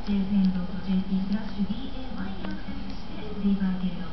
JFN.jp/BAY にアクセスして D バーゲート